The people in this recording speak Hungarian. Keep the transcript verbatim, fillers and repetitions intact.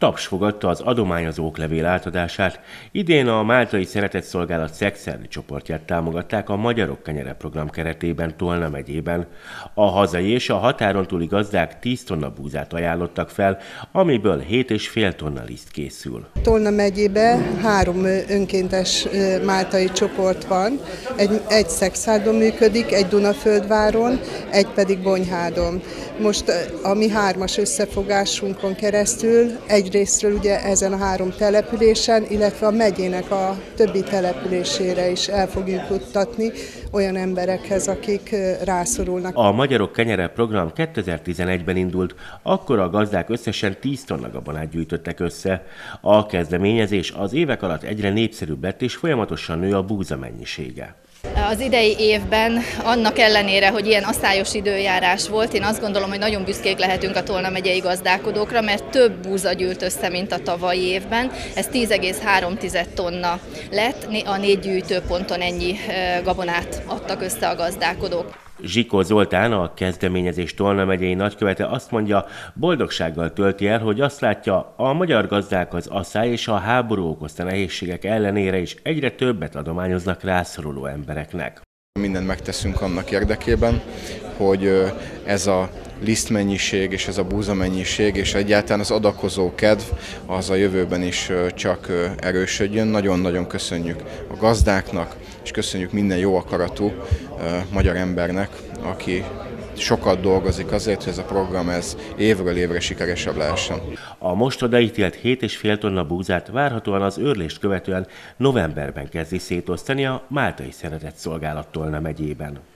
Taps fogadta az adományozók levél átadását. Idén a Máltai Szeretetszolgálat szexuális csoportját támogatták a Magyarok Kenyere program keretében Tolna megyében. A hazai és a határon túli gazdák tíz tonna búzát ajánlottak fel, amiből hét és fél tonna liszt készül. Tolna megyében három önkéntes máltai csoport van, egy, egy Szexádon működik, egy Dunaföldváron, egy pedig Bonyhádon. Most a mi hármas összefogásunkon keresztül egyrésztről ugye ezen a három településen, illetve a megyének a többi településére is el fogjuk juttatni olyan emberekhez, akik rászorulnak. A Magyarok Kenyere program kétezer-tizenegyben indult, akkor a gazdák összesen tíz tonna gabonát gyűjtöttek össze. A kezdeményezés az évek alatt egyre népszerűbb lett, és folyamatosan nő a búza mennyisége. Az idei évben annak ellenére, hogy ilyen asszályos időjárás volt, én azt gondolom, hogy nagyon büszkék lehetünk a Tolna megyei gazdálkodókra, mert több búza gyűlt össze, mint a tavalyi évben. Ez tíz egész három tonna lett, a négy gyűjtőponton ennyi gabonát adtak össze a gazdálkodók. Zsikó Zoltán, a kezdeményezés Tolna megyei nagykövete azt mondja, boldogsággal tölti el, hogy azt látja, a magyar gazdák az asszály és a háború okozta nehézségek ellenére is egyre többet adományoznak rászoruló embereknek. Mindent megteszünk annak érdekében, hogy ez a lisztmennyiség és ez a búzamennyiség és egyáltalán az adakozó kedv az a jövőben is csak erősödjön. Nagyon-nagyon köszönjük a gazdáknak, és köszönjük minden jó akaratú magyar embernek, aki sokat dolgozik azért, hogy ez a program ez évről évre sikeresebb lehessen. A most odaítélt hét és fél tonna búzát várhatóan az őrlést követően novemberben kezdi szétosztani a Máltai Szeretetszolgálat Tolna megyében.